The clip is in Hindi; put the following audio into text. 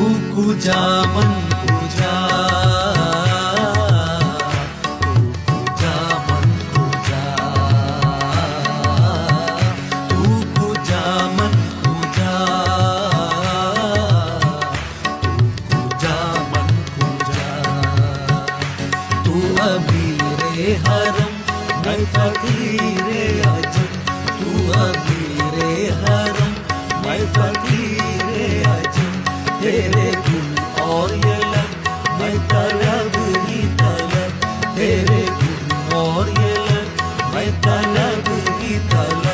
कुजा मन कुजा, तू कुजा मन कुजा, तू कुजा मन कुजा, तू कुजा मन कुजा। तू अमीरे हरम मैं फकीरे अजम, तू अमीरे हरम मैं फकीरे अजम। तेरे गुण और ये लब मैं तलब ही तलब, तेरे गुण और ये लब मैं तलब ही तलब।